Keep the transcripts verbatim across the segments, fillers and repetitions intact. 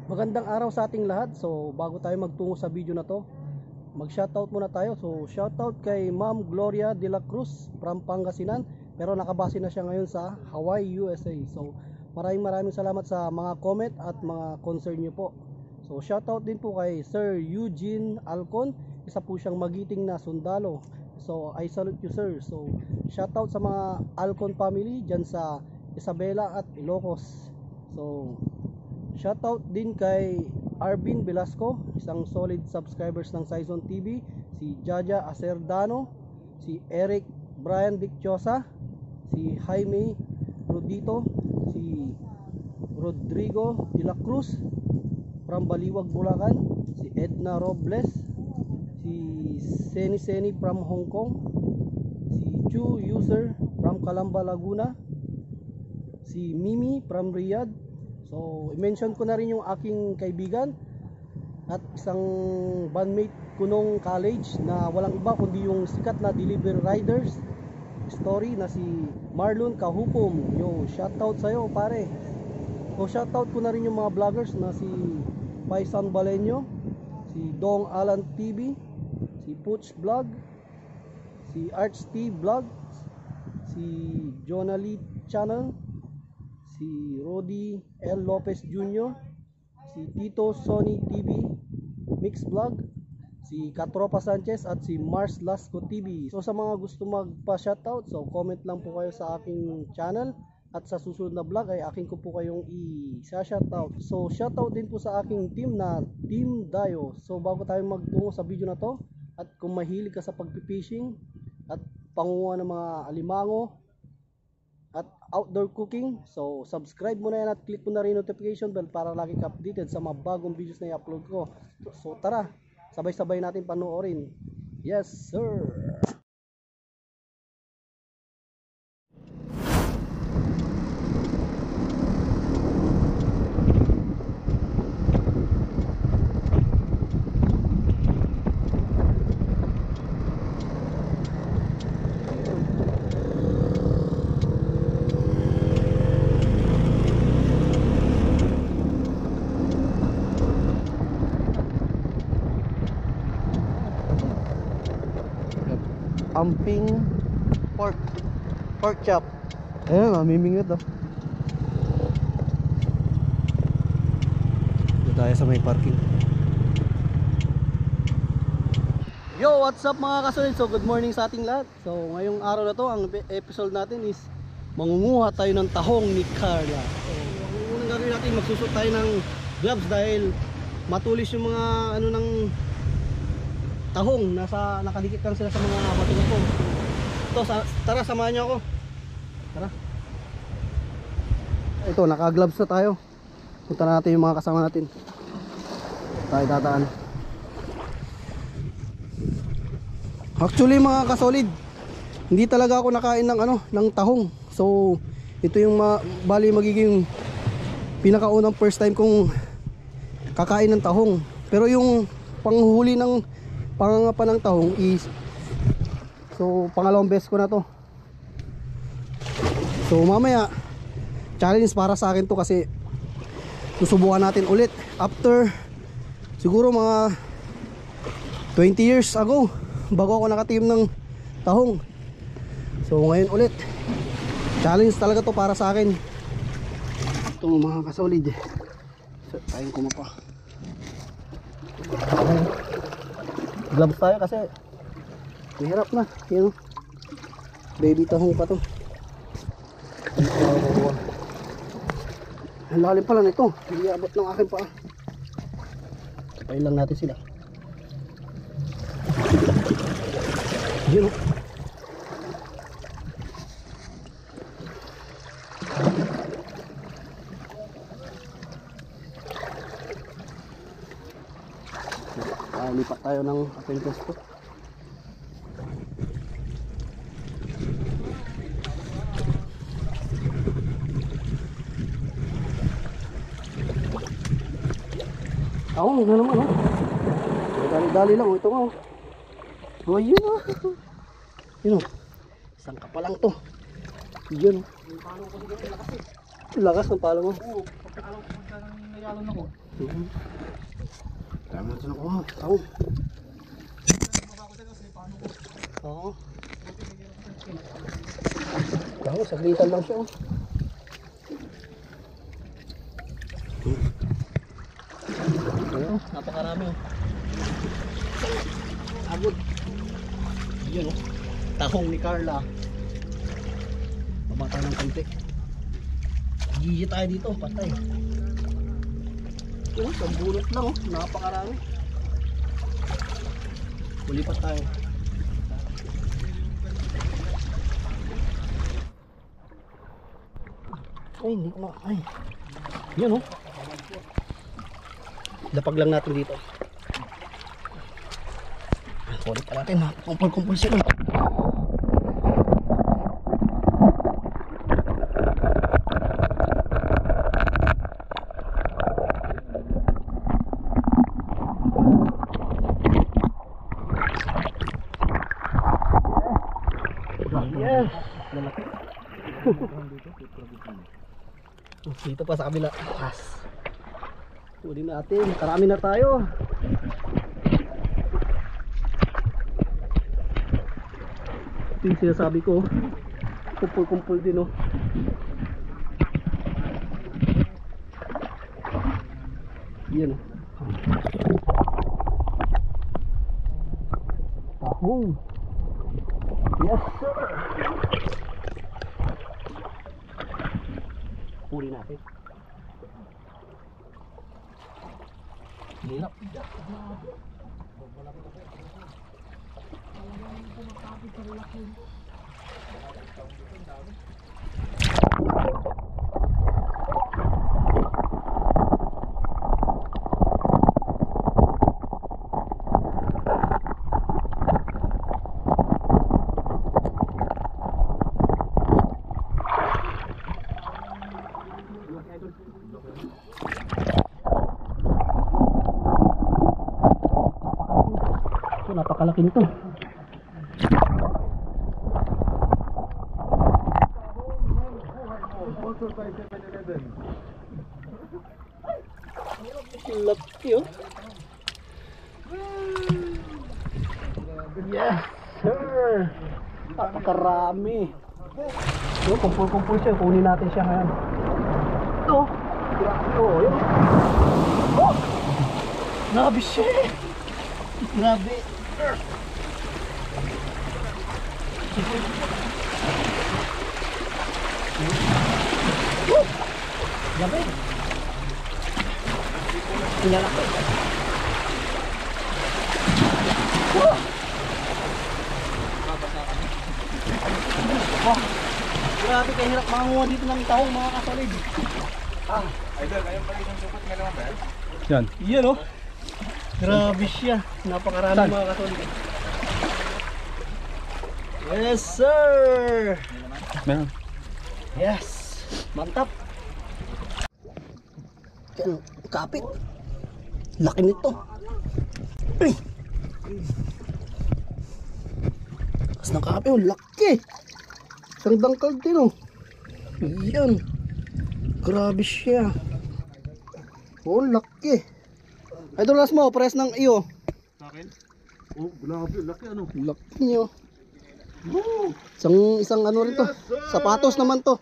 Magandang araw sa ating lahat. So bago tayo magtungo sa video na to, mag shoutout muna tayo. So shoutout kay Ma'am Gloria de la Cruz from Pangasinan, pero nakabase na siya ngayon sa Hawaii, U S A. So maraming maraming salamat sa mga comment at mga concern niyo po. So shoutout din po kay Sir Eugene Alcon, isa po siyang magiting na sundalo. So I salute you, sir. So shoutout sa mga Alcon family dyan sa Isabela at Ilocos. So shoutout din kay Arvin Velasco, isang solid subscribers ng Saison T V, si Jaja Acerdano, si Eric Brian Dicchosa, si Jaime Rodito, si Rodrigo de la Cruz from Baliwag, Bulacan, si Edna Robles, si Seni Seni from Hong Kong, si Chu User from Calamba, Laguna, si Mimi from Riyadh. So, i-mention ko na rin yung aking kaibigan at isang bandmate ko nung college na walang iba kundi yung sikat na delivery riders story na si Marlon Kahukom. Yo, shoutout sa'yo, pare. So, shoutout ko na rin yung mga vloggers na si Paisan Baleño, si Dong Alan T V, si Pooch Vlog, si Arch T Vlog, si Jonali Channel, si Rodi L. Lopez Junior, si Tito Sony T V Mix Vlog, si Katropa Sanchez at si Mars Lasco T V. So sa mga gusto magpa-shoutout, so comment lang po kayo sa aking channel at sa susunod na vlog ay akin ko po kayong i-shoutout. So shoutout din po sa aking team na Team Dayo. So bago tayo magtungo sa video na to, at kung mahilig ka sa pagpipishing at pangunguha ng mga alimango at outdoor cooking, so subscribe mo na yan at click mo na rin notification bell para lagi ka updated sa mga bagong videos na i-upload ko. So tara, sabay-sabay natin panoorin. Yes sir. Amping pork pork chop. Ayun, mamimingwit oh. Dito tayo sa may parking. Yo, what's up mga kasunod? So good morning sa ating lahat. So ngayong araw na to, ang episode natin is mangunguha tayo ng tahong ni Carla. So ang unang gagawin natin, magsusot tayo ng gloves dahil matulis yung mga ano ng tahong, nasa nakadikit lang sila sa mga matulog. Ito, sa, tara samahan niyo ako. Tara. Ito, naka-gloves na tayo. Punta na natin yung mga kasama natin. Tayo tataan. Actually mga kasolid, hindi talaga ako nakain ng ano, ng tahong. So, ito yung ma bali magiging pinakaunang first time kong kakain ng tahong. Pero yung panghuli ng pangangapa ng tahong is, so pangalawang beses ko na to. So mamaya challenge para sa akin to kasi susubukan natin ulit after siguro mga twenty years ago bago ako nakatim ng tahong. So ngayon ulit challenge talaga to para sa akin. Ito mga kasolid, so tayo kumapa. Gloves tayo kasi mahirap na. Yun, baby tahong pa to. Ang lalim pala nito, hindi abot ng akin pa. Tapayin lang natin sila. Yun, ah, lipat tayo ng ating pwesto. Ako, ano naman oh. Dali-dali lang oh, ito oh. Oh, yun oh. Yun oh. Isang ka pa lang to. Yun oh. Lakas ng palo mo. nag-alon ako. Tama ito na ko. Tao. Oo. Tao, saglitan lang siya. Oh, napakarami oh. Agod. Yan oh. Tahong ni Carla. Babata ng konti. Gigi tayo dito, patay. Oh, sambulot lang oh. Napakarami. Ulipat tayo. Ay, hindi ko ma... Ay. Yan oh. Lapag lang natin dito. Kulit pa natin ha. Kumpul-kumpul sila. Yes. Dito pa sa kabila. Yes. Kunin natin. Karami na tayo. Ito yung sinasabi ko. Kumpul-kumpul din oh. Yan oh. Tahong. Yes sir. Kunin natin. Hirap. Napakalaki nito. Laki oh. Yes sir. Napakarami. So, kumpul-kumpul siya. Kunin natin siya ngayon. Ito. Oh, yun. Oh! Grabe siya. Grabe. Oh! Grabe. Pinalaki. Oh! Oh! Grabe kayo hirap mangunguha dito ng tahong mga kasolid. Ah, Idol, ayun pala yung sukot nga naman ba? yan. Yan oh. Grabe siya. Napakarami Saan? mga kasolid. Yes sir. Meron. Yes. Mantap. Yan, kapit. Laki nito. Ay. Kas ng kapit, oh, laki. Isang dangkal din oh. Yan. Grabe siya. Oh, laki. Idol Lasmo, press ng iyo. Sa akin? Oh, grabe, laki ano? Laki niyo. Isang, isang ano rin to. Sapatos naman to.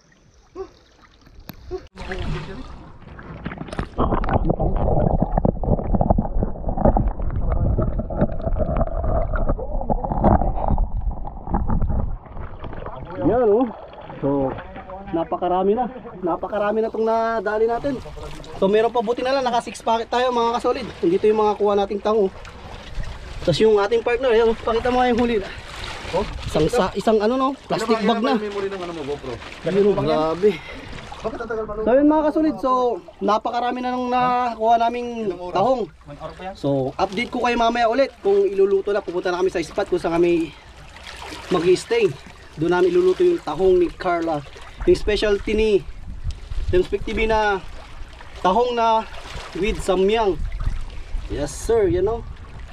Yan oh. So, napakarami na. Napakarami na itong nadali natin. So, meron pa, buti na lang. Naka six packet tayo mga kasolid. Dito yung mga kuha nating tango. Tapos yung ating partner, yan, pakita mo nga yung huli. Oh, isang, sa, isang ano no, plastic bag na. Memory ng ano mo, GoPro. Ayun, grabe. Bakit tatagal pa So yun mga kasolid, so napakarami na nung nakuha naming tahong. one hour pa yan? So update ko kayo mamaya ulit kung iluluto na. Pupunta na kami sa spot kung saan kami mag-stay. Doon namin iluluto yung tahong ni Carla. Yung specialty ni yung Speak T V na tahong na with samyang. Yes sir, you know.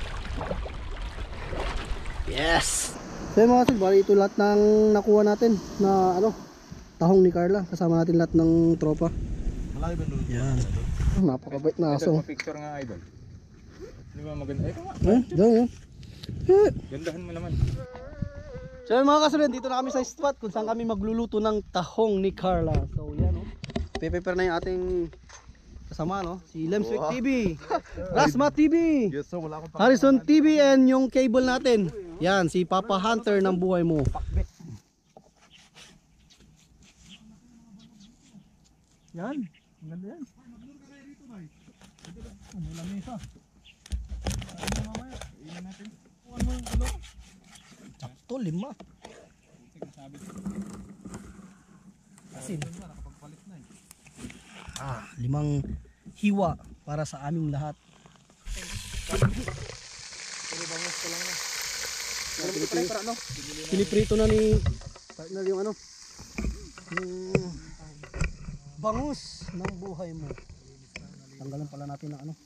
Yes. So yun mga kasolid, bali ito lahat ng nakuha natin na ano, tahong ni Carla. Kasama natin lahat ng tropa. Malayo ba doon? Yan. Napakabait na aso. Picture nga idol. Di ba maganda? Ito nga. Eh, dyan yun. Eh. Gandahan mo naman. So yun mga kasulid, dito na kami sa spot kung saan kami magluluto ng tahong ni Carla. So yan o. Pe-prepare na yung ating kasama no. Si Lemswick T V, Rasma T V, Yes sir, wala akong Harrison T V and yung cable natin. Yan, si Papa Hunter ng buhay mo. Yan, ang ganda yan. May lamesa. Sakto, lima. Asin. Ah, limang hiwa para sa aming lahat. Piniprito na ni partner yung ano, yung bangus ng buhay mo. Tanggalan pala natin ng ano.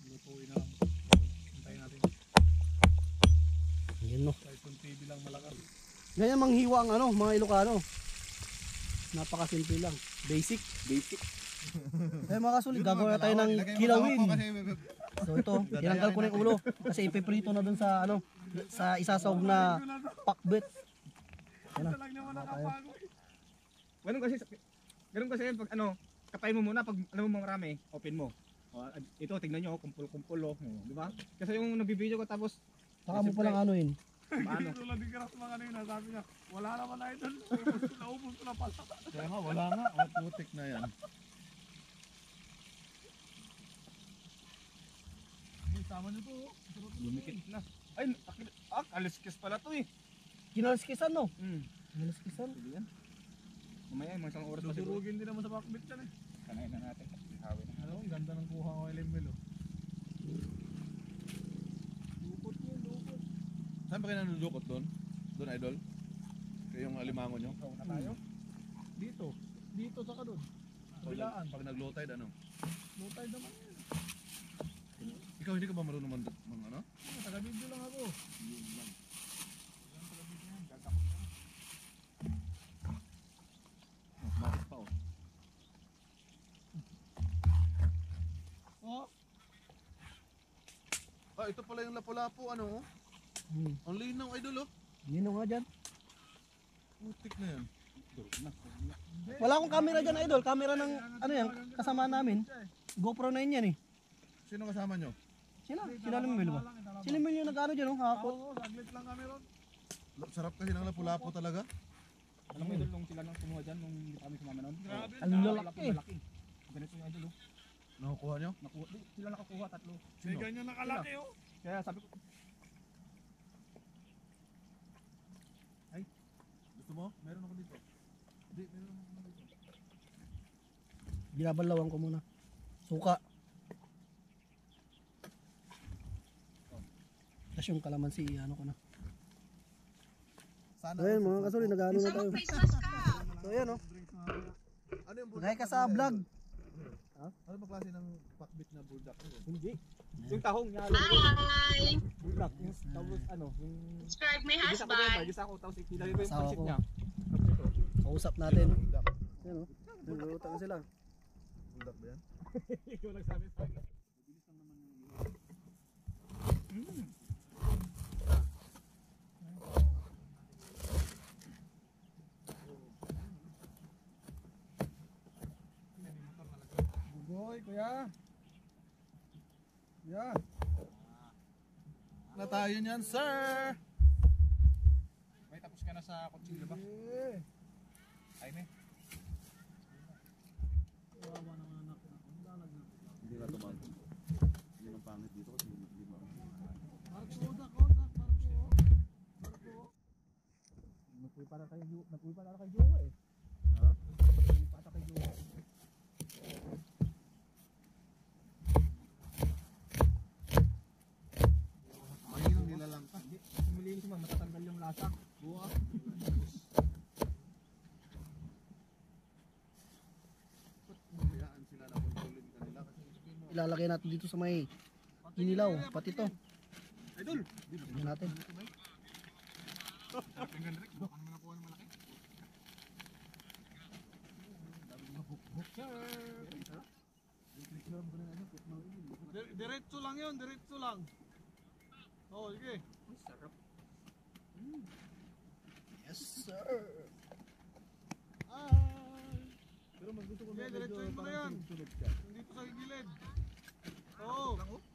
Yan no. Ganyan manghiwa ang ano, mga Ilocano. Napakasimple lang. Basic. Basic. Eh mga kasulit, gagawa na tayo ng kilawin. So ito, tinanggal ko na yung ulo kasi ipiprito na dun sa ano, sa isasawag na pakbet. Yan na. Tayo. Ganun kasi, ganun kasi pag ano, kapain mo muna pag alam mo marami, open mo. O, ito tingnan nyo, kumpul-kumpul oh, di ba? Kasi yung nabibideo ko tapos Saka mo palang ano yun. paano? Tulad ni Karas mga kanina, sabi niya, wala naman na ito. Naubos ko na pala. Kaya nga, wala nga. Oh, putik na yan. Sama niyo to. Lumikit na. Ay, akil- ah, kaliskis pala to eh. Kinaliskisan no? Hmm. Kinaliskisan. Sige yan. Mamaya, mga isang oras pa siguro. Susurugin din naman sa bakbit yan eh. Kanain na natin. Ihawin na. Ano, ang ganda ng kuha ko kay Lemel oh. Lukot yun, lukot. Saan ba kayo nanulukot doon? Doon, idol? Kayo yung alimango nyo? Ikaw na tayo. Dito. Dito saka doon. Pag, Kabilaan. pag nag-low tide, ano? Low tide naman yun. Ikaw hindi ka ba marunong man, mang ano? Ah, taga-video lang ako. Oh, matis pa oh. Oh, Ah, ito pala yung lapu-lapu, ano? Hmm. Ang linaw, idol oh. Yun nga dyan. Putik na yan. Wala akong camera dyan idol. Camera ng ano yan, kasama namin. GoPro nine yan eh. Sino kasama nyo? Sila, sila Lemil ba? Si Lemil yung nag-ano dyan oh, hapon. oo, saglit lang kami ron. Sarap kasi ng lapu-lapu talaga. Alam mo idol nung sila nang kumuha dyan, nung hindi kami sumama noon. Grabe. Ang lalaki. Malaki. Ganito yung idol oh. Nakukuha nyo? Nakuha, di, sila nakakuha tatlo. May ganyan nakalaki oh. Kaya sabi ko, Gusto mo? Meron ako dito. Hindi, meron ako dito. Binabalawan ko muna. Suka. Tapos yung kalamansi, ano ko na. Sana. So yun mga kasulit, nag-ano na tayo. So yan oh. Ano yung Nagay ka sa vlog. Ano ba klase ng pakbit na bulldog? hindi. Yung tahong niya. Hi! Bulak. Yung tapos ano, yung Subscribe my gisa ko din, husband. gisa ko tapos ikinali ko yung Asawa pansit ko. niya. Kausap natin. Yan oh. Nagluluto na sila. Bulldog ba yan? Ikaw nagsabi sa akin. Bugoy, kuya. Kuya. Na tayo niyan, sir! May tapos ka na sa kutsilyo ba? Eh. Ay, me. Hindi na tumal. Hindi ang pangit dito kasi hindi mo. Nagpuy para kay Jo, nagpuy para kay Jo eh. Ha? Nagpuy para kay Jo. Mahinang nilalang ka. Hindi, malinis mo, matatanggal yung lasa. Buwa. Hayaan sila na kontrolin kanila kasi Ilalagay natin dito sa may inilaw. Pati to. Idol! Tignan natin. Dir- Diretso lang yun, diretso lang. Oo, sige. Yes, sir. Ay. Pero mas gusto ko Sige, na diretsoin mo na yan. sunod ka. Dito sa gilid. Oo.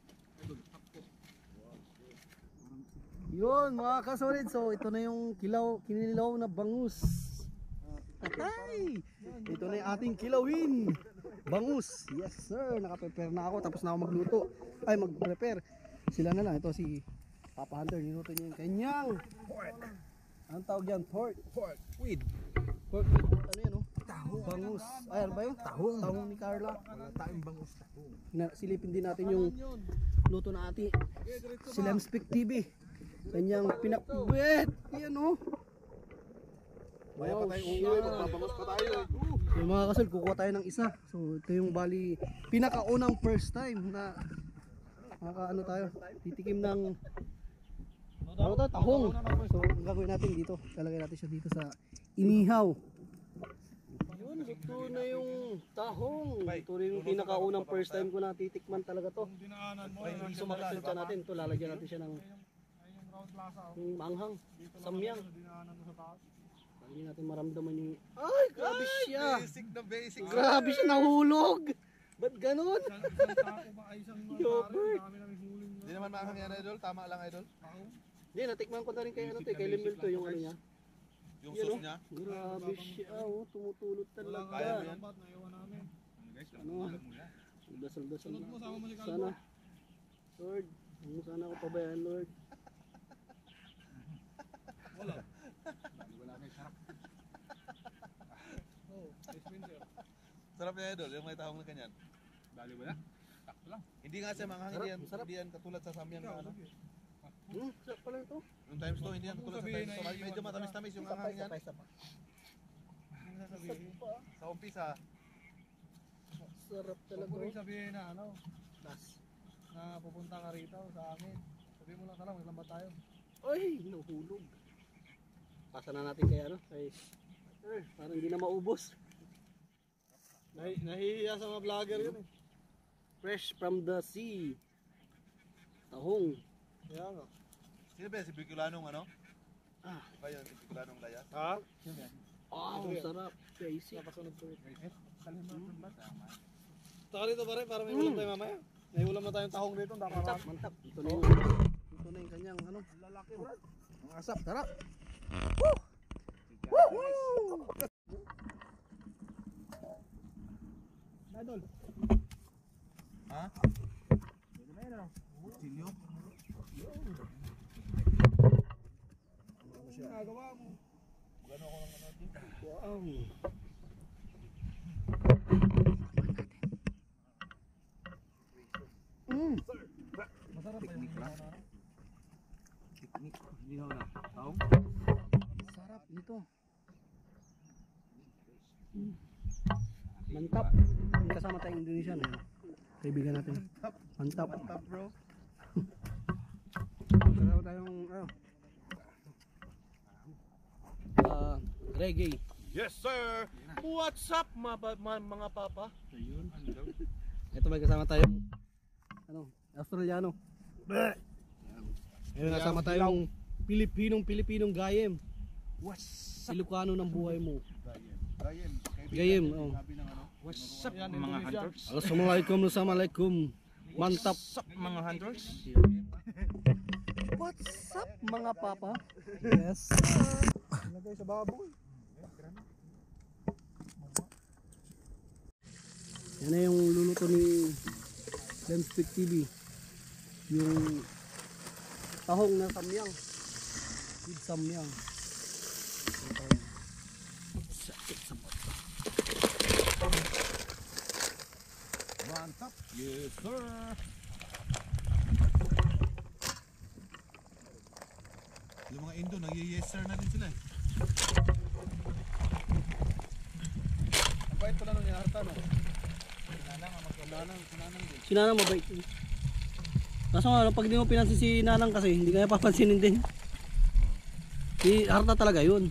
Yun mga kasolid, so ito na yung kilaw, kinilaw na bangus. Ay! Ito na yung ating kilawin. Bangus. Yes sir, naka-prepare na ako, tapos na ako magluto. Ay mag-prepare. Sila na lang, ito si Papa Hunter, niluto niya yung kanyang pork. Anong tawag yan? Pork. Pork with. Pork with, ano yan oh? Tahong. Bangus. Ay ano ba yun? Tahong. Tahong ni Carla. Wala tayong bangus tahong. Na, silipin din natin yung luto na ati. Si Lemspik T V. Kanyang pinakbet. Yan oh. Maya pa Wow, tayong shit. unggoy, magbabangus pa tayo. Yung mga kasal, kukuha tayo ng isa. So ito yung bali pinakaunang first time na makaka ano tayo, titikim ng ano to, tahong. So ang gagawin natin dito, lalagay natin siya dito sa inihaw. Yun, luto na yung tahong. Ito rin yung pinakaunang first time ko na titikman talaga to. Dinaanan mo. Ay, hindi sumakit sa natin. Ito lalagyan natin siya ng Ayun yung round plaza. oh. yung manghang, samyang. Dinaanan mo sa taas. Para hindi natin maramdaman yung ay, grabe siya. Basic na basic. Grabe siya, nahulog. Ba't ganun? Isang isang tako ba ay isang mga Yogurt. pare, dami namin huling Hindi naman maanghang yan, idol. Tama lang, idol. Hindi, natikman ko na rin kay ano to, eh, kay Limil to yung ano niya. Yung Yun, sauce oh. niya. Grabe siya, oh, tumutulot Kaya mo talaga. yan? lambat na iwan namin. Ano, dasal-dasal Sunod mo, na. sama mo si Calvo. Sana, Lord, huwag mo sana ako pabayaan, Lord. Wala. Wala kay sarap. Oh, Ice Winter. Sarap niya, idol. Yung may tahong na kanyan. Dali wala. Takto lang. Hindi nga siya manghang, Sarap, hindi yan, sarap. hindi yan katulad sa samyang na ano. Hmm, sarap pala ito. Yung times two, hindi yan katulad sa Sabihin times na two. iiwan Medyo mo matamis-tamis yung Isa pa, anghang isa yan. pa, isa pa. Ano sasabihin? Sa umpisa, Sarap Huwag talaga. mo rin oh. sabihin na ano, Nas. na pupunta ka rito sa amin. Sabihin mo lang ka lang, maglambat tayo. Ay, nahulog. Pasa na natin kay ano, kay eh, parang hindi na maubos. Nahi nahihiya sa mga vlogger yun eh. Fresh from the sea. Tahong. Kaya nga. sino ba yan? Si Bicolanong ano? Ah. Ba yun? Si Bicolanong Layas? Ha? Oh, sarap. Crazy. Napasunod ko rin. Taka dito pare, para may ulam tayo mamaya. May ulam na tayong tahong dito, tama Mantap, ka. mantap. Ito na yung, ito na yung kanyang ano. Lalaki bro. Ang asap, sarap. Woo! Woo! Idol. Ha? Silyo. Ano siya? Nagawa mo. Gano'n ako ng ano dito? Wow. Mm. Masarap ba yung hinaw na ano? Hinaw na. Tahong? Sarap nito. Mm. Mantap. May kasama tayong Indonesian eh. Kaibigan natin. Mantap. Mantap bro. Kasama tayong ano. Ah, reggae. Yes sir! What's up mga, mga, mga papa? Ito may kasama tayong ano, Australiano. Ayun, kasama tayong Pilipinong Pilipinong gayem. What's Ilocano ng buhay mo. Gayem. Gayem, oh. Sabi ng ano? What's up mga hunters? Assalamualaikum, assalamualaikum. Mantap. What's up mga hunters? What's up mga papa? Yes. Lagay sa baboy. Yan na yung luluto ni Lemspik T V. Yung tahong na samyang. With samyang. Sakit sa mata. Mantap. Yes sir! Yung mga Indo, nag-yes sir na din sila eh. Ang bait pala nung Yarta no? Sinanang, ang magkalanang, sinanang din. Si Nanang mabait. eh. Kaso nga, pag di mo pinansin si Nanang kasi, hindi kaya papansinin din. Si Harta talaga yun.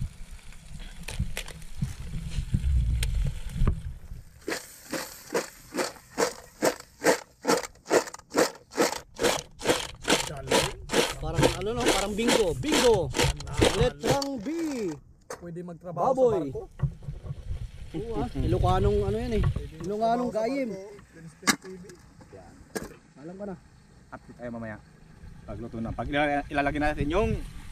ano no, parang bingo. Bingo. Letrang B. Pwede magtrabaho Baboy. sa barko. Oo ah. Ilocanong ano yan eh. Ilocanong gayim. Alam ka na. Update tayo mamaya. Pagluto na. Pag ilala- ilalagay natin yung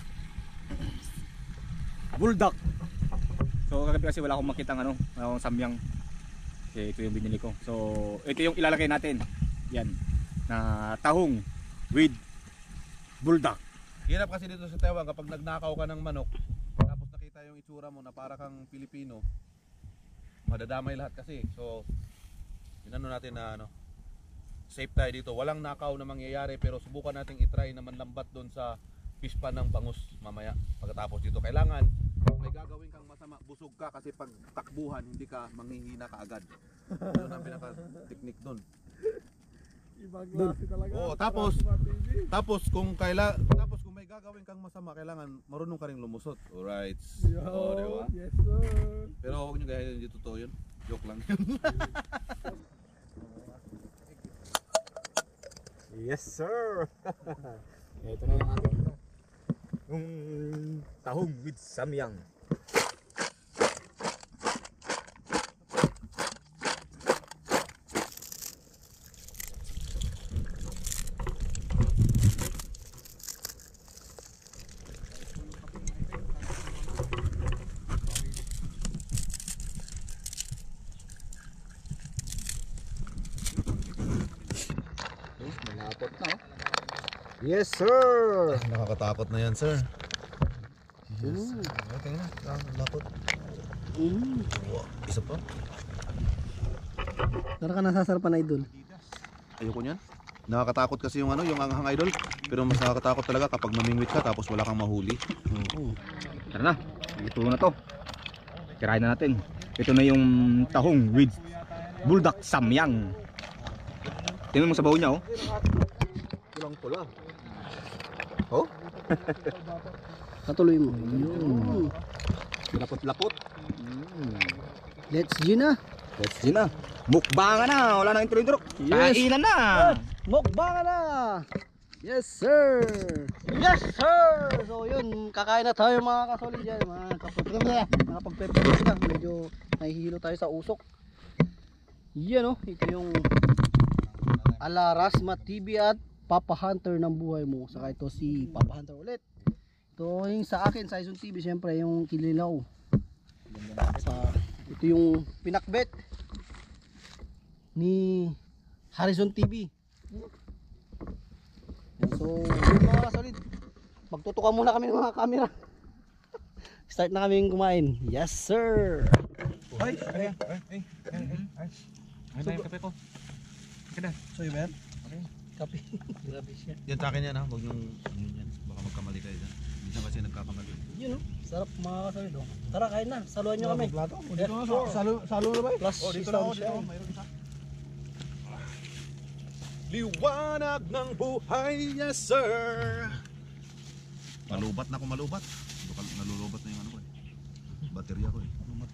bulldog. So kagabi kasi wala akong makitang ano, wala akong samyang. Kasi ito yung binili ko. So ito yung ilalagay natin. Yan. Na tahong with bulldog. Hirap kasi dito sa Taiwan kapag nagnakaw ka ng manok, tapos nakita yung itsura mo na para kang Pilipino, madadamay lahat kasi. So, inano natin na ano, safe tayo dito. Walang nakaw na mangyayari pero subukan natin itry na manlambat doon sa pispan ng bangus mamaya. Pagkatapos dito, kailangan may gagawin kang masama, busog ka kasi pag takbuhan, hindi ka manghihina ka agad. Yun ang pinaka-technique doon. Ibang klase talaga. Oo, tapos tapos kung kaila tapos kung may gagawin kang masama, kailangan marunong ka ring lumusot. Alright. Yo, Oo, di ba? yes sir. Pero huwag niyo gayahin, hindi totoo yun. Joke lang yun. Yes sir. Ito na yung ating yung tahong with samyang. Malapot na oh. Yes sir. Nakakatakot na yan, sir. Yes. Okay na. Nakakatakot. Mm. Isa pa. Tara ka nasasarapan na idol. Ayoko niyan. Nakakatakot kasi yung ano, yung anghang idol. Pero mas nakakatakot talaga kapag mamingwit ka tapos wala kang mahuli. Oo. Tara na. Ito na to. Tirahin na natin. Ito na yung tahong with bulldog samyang. Tingnan mo sa baho niya oh. Pulang pula. Oh? Patuloy mo. Yun. Lapot-lapot. Mm. Let's Gina. Let's see na. Mukbangan na. Wala na intro-intro. Yes. Kainan na. Mukbang na. Yes sir. Yes sir. So yun, kakain na tayo mga kasolid dyan. Mga kapag mga pagpepelit na. Medyo nahihilo tayo sa usok. Yan oh. Ito yung ala Rasma T V at Papa Hunter ng buhay mo. Saka ito si Papa Hunter ulit. Ito yung sa akin, sa Saison T V, siyempre yung Kililaw. Sa, ito yung pinakbet ni Harrison T V. Yan, so, yun mga kasolid. Magtutukan muna kami ng mga camera. Start na kami kumain. Yes sir. Ay, ay, ay, ay, ay, ay. Ano na yung kape ko? Kada. So yun, Ben? Kape. Grabe siya. Yan sa akin yan ha. Huwag yung yun yan. Baka magkamali kayo dyan. Minsan kasi nagkakamali. Yun oh. Sarap mga kasolid oh. Tara kain na. Saluhan nyo kami. Plato. Dito na sa salo, salo na ba? Plus, Oh, dito na ako. Dito ako. Mayroon isa. Liwanag ng buhay, yes sir. Malubat na ako, malubat. Baka nalulubat na yung ano ko eh. Baterya ko eh.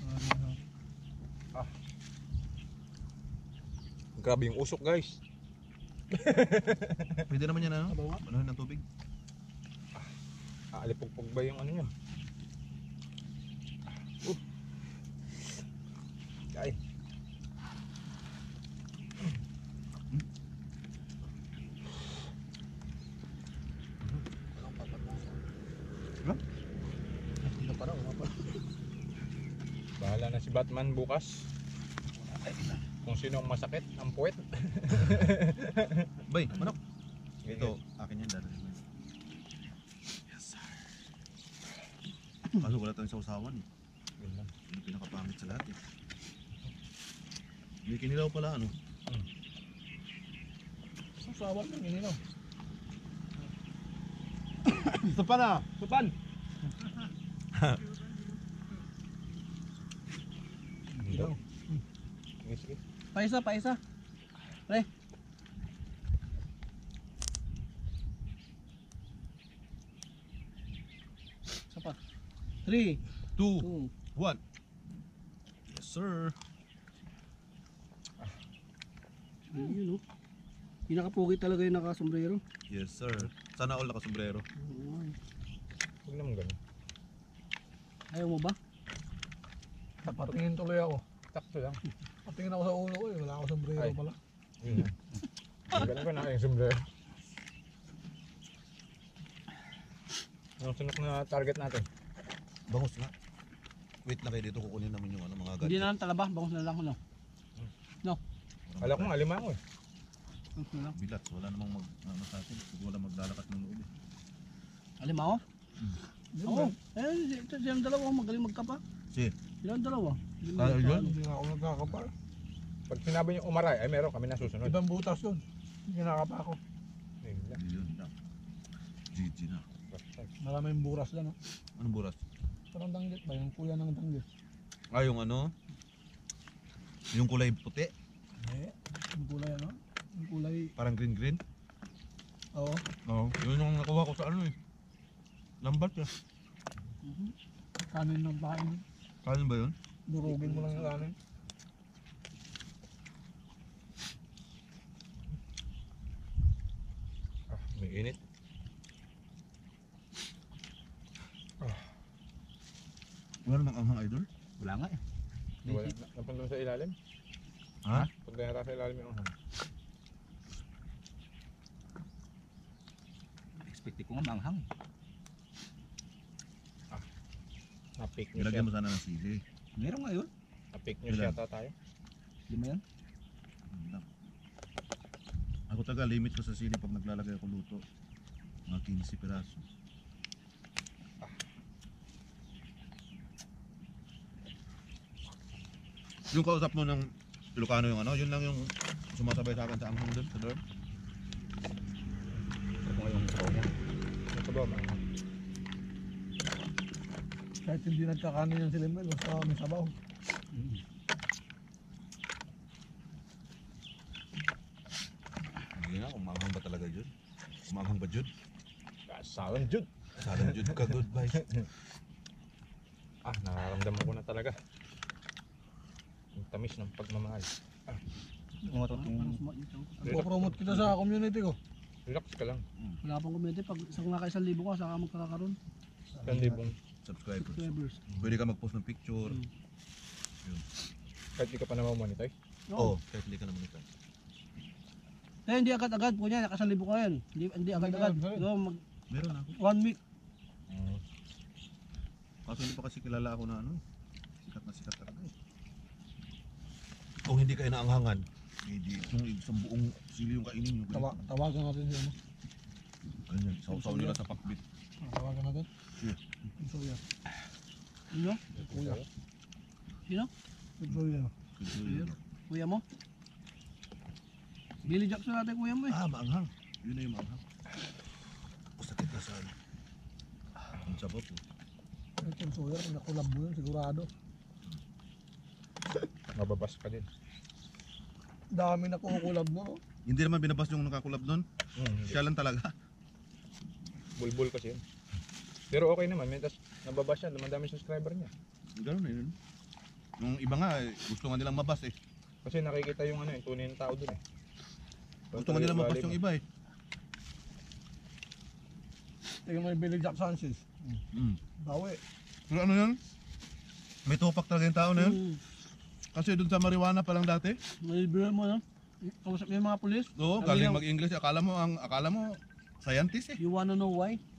Grabe yung usok guys. Pwede naman yan ano? Anuhin ng tubig. Aalipugpug ba yung ano yan? Uh. Kain. Bahala na si Batman bukas. Kung sino ang masakit, ang puwet. Bay, manok. Ito, akin yan dati. Yes sir. Kaso wala tayong sausawan eh. Yun lang. Yung pinakapangit sa lahat eh. May kinilaw pala ano. Sasawan lang yun, no? Supan na! Supan! Ilaw. Sige, sige. Paisa, paisa. Pre. Isa pa. three, Two, two. one. Yes sir. Ayun oh. Yung nakapugi talaga yung nakasombrero. Yes sir. Sana all nakasombrero. Huwag naman ganun. Ayaw mo ba? Patingin tuloy ako. Takto lang. Patingin ako sa ulo ko eh. Wala ako sombrero Ay. pala. Yun na. Ganun ka na yung sombrero. Anong sunok na target natin? Bangus nga. Wait lang kayo dito, kukunin naman yung ano, mga Hindi gadget. na lang talaba, bangus na lang ano. Kala ko nga lima ko eh. Bangus na lang. Bilat, wala namang mag, ano sa atin. Siguro wala maglalakas ng loob eh. Alimaw? Hindi Oo. ba? Eh, ito silang dalawa, magaling magkapa. Si, Silang dalawa. Hindi mo Ah, magkapa, yun? ano. Hindi nga ako nagkakapal. Pag sinabi niyo umaray, ay meron kami nasusunod. Ibang butas yun. Hindi nakapa ako. Ayun lang. yun na. G G na. Maraming buras lang. Oh. Anong buras? Parang danggit ba? Yung kuya ng danggit. Ah, yung ano? Yung kulay puti, Eh, yung kulay ano? Yung kulay, parang green green. oo. Oo. Yun yung nakuha ko sa ano eh. Lambat eh. Kanin ng pain. Kanin ba yun? Durugin mo lang yung kanin. Ah, may init. Wala namang anghang idol. Wala nga eh. Wala. Napunta sa ilalim. Ha? Punta yata sa ilalim yung ahang. Expect ko nga maanghang. Na-pick news Ilagyan mo yata. sana ng sili. Meron nga yun. Na-pick news Ilan? yata tayo. Lima yan. Yun lang. Ako taga limit ko sa sili pag naglalagay ako luto. Mga fifteen piraso. Yung kausap mo ng Ilocano yung ano, yun lang yung sumasabay sa akin sa anghang doon sa dorm. Ito nga yung sabaw niya. Yung sabaw, mga Kahit hindi nagkakanin yan sila Mel, basta may sabaw. Hindi nga, umanghang ba talaga yun? Umanghang ba yun? kasalan jud. Salang yun ka, goodbye. Ah, nararamdaman ko na talaga. Yung tamis ng pagmamahal. Mga totong... Ipopromote kita sa community ko. Relax ka lang. Wala pang komente. Pag isang naka isang libo ka, saka magkakaroon. Kandibong. Subscribers. Subscribers. Pwede ka mag-post ng picture. Mm. Kahit di ka pa namamonetize. Oo, oh, kahit hindi ka naman ito. Eh, hindi agad-agad po niya. Naka isang libo ka yan. Hindi, hindi agad-agad. Hindi, So, mag Meron ako. one week. Mm. Kaso hindi pa kasi kilala ako na ano. Sikat na sikat talaga eh. Kung hindi kayo naanghangan, hindi yung isang buong sili yung kainin nyo. Tawa, tawagan natin siya. No? Ganyan, sausaw nila sa pakbit. Ah, tawagan natin. Yeah. Yung soya. Sino? Kuya. Sino? Yung soya. Good. Kuya mo? Billy Jackson natin kuya mo eh. Ah, maanghang. Yun na yung maanghang. Sakit na sa ano. Ang sabaw po. Ito yung soya, kung nakulab mo yun, sigurado. Mababas ka din. Dami na kukulab mo. No? Hindi naman binabas yung nakakulab doon. Mm, Siya lang talaga. bulbul kasi yun. Pero okay naman, may tas nababas siya, dumadami subscriber niya. Ganun na yun. Yung iba nga, eh, gusto nga nilang mabas eh. Kasi nakikita yung ano, yung tunay ng tao dun eh. Gusto nga nilang mabas yung iba eh. Tingnan mo yung Billy Jack Sanchez. Mm. Bawi. Pero ano yun? May tupak talaga yung tao na yun. Mm. Kasi doon sa marijuana pa lang dati. Malibiro mo no? Kausap yung mga pulis. Oo, Sabi galing niya, mag-English. Akala mo, ang akala mo, scientist eh. You wanna know why?